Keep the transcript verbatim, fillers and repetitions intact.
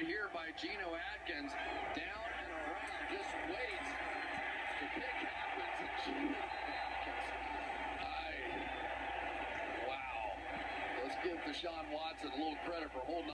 here by Geno Atkins. Down and around, just waits. The pick happens, and Geno Atkins. I, wow. Let's give Deshaun Watson a little credit for holding on.